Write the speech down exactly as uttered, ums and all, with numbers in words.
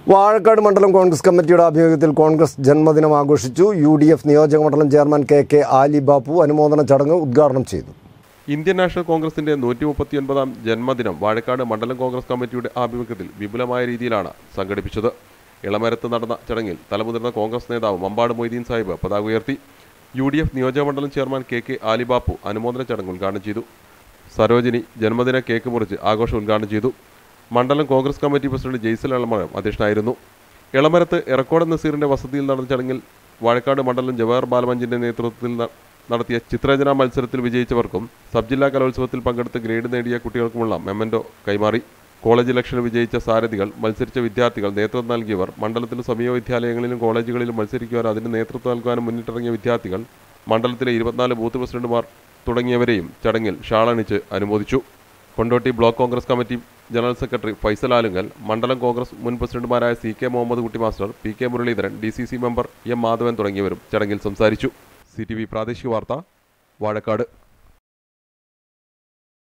വാഴക്കാട് മണ്ഡലം കോൺഗ്രസ് കമ്മിറ്റിയുടെ ആഭിമുഖ്യത്തിൽ കോൺഗ്രസ് ജന്മദിനം ആഘോഷിച്ചു. യു ഡി എഫ് നിയോജക മണ്ഡലം chairman K K Ali Bappu അനുമോദന ചടങ്ങ് ഉദ്ഘാടനം ചെയ്തു. ഇന്ത്യൻ നാഷണൽ കോൺഗ്രസിന്റെ നൂറ്റി മുപ്പത്തിയൊൻപതാം ജന്മദിനം വാഴക്കാട് മണ്ഡലം കോൺഗ്രസ് കമ്മിറ്റിയുടെ ആഭിമുഖ്യത്തിൽ വിപുലമായ രീതിയിലാണ് സംഘടിപ്പിച്ചത്. ഇളമരത്ത് നടന്ന ചടങ്ങിൽ തലമുതിർന്ന കോൺഗ്രസ് നേതാവ് മമ്പാട് മൊയ്തീൻ സാഹിബ് പതാക ഉയർത്തി. യു ഡി എഫ് നിയോജക മണ്ഡലം chairman K K Ali Bappu അനുമോദന ചടങ്ങ് ഉദ്ഘാടനം ചെയ്തു. സരോജിനി ജന്മദിന കേക്ക് മുറിച്ച് ആഘോഷം ഉദ്ഘാടനം ചെയ്തു. മണ്ഡലം Congress committee president Jaisal Elamaram അധ്യക്ഷനായിരുന്നു. ഇളമരത്ത് എറക്കോട് നസീറിന്റെ വസതിയിൽ നടന്ന ചടങ്ങിൽ വാഴക്കാട് മണ്ഡലം ജവഹർ ബാലമഞ്ചിന്റെ നേതൃത്വത്തിൽ നടത്തിയ ചിത്രരചനാ മത്സരത്തിൽ വിജയിച്ചവർക്കും സബ് ജില്ലാ കലോത്സവത്തിൽ പങ്കെടുത്ത് ഗ്രേഡ് നേടിയ കുട്ടികൾക്കുമുള്ള മെമ്മന്റോ കൈമാറി. കോളേജ് ഇലക്ഷന് വിജയിച്ച സാരഥികൾ, മത്സരിച്ച വിദ്യാർത്ഥികൾ, നേതൃത്വം നൽകിയവർ, മണ്ഡലത്തിലെ സമീപ വിദ്യാലയങ്ങളിലും കോളേജുകളിലും മത്സരിക്കുവാൻ അതിന് നേതൃത്വം നൽകാനും മുന്നിട്ടിറങ്ങിയ വിദ്യാർത്ഥികൾ, മണ്ഡലത്തിലെ ഇരുപത്തിനാല് ബൂത്ത് പ്രസിഡന്റുമാർ തുടങ്ങിയവരെയും ചടങ്ങിൽ ഷാളണിച്ച് അനുമോദിച്ചു. Kondotty block Congress committee general secretary Faisal Alungal, മണ്ഡലം കോൺഗ്രസ് മുൻ പ്രസിഡന്റുമാരായ C K Muhammad Kutty master, P K Muraleedharan, D C C member M Madhavan തുടങ്ങിയവരും ചടങ്ങിൽ സംസാരിച്ചു. സി ടി വി പ്രാദേശിക വാർത്ത, വാഴക്കാട്.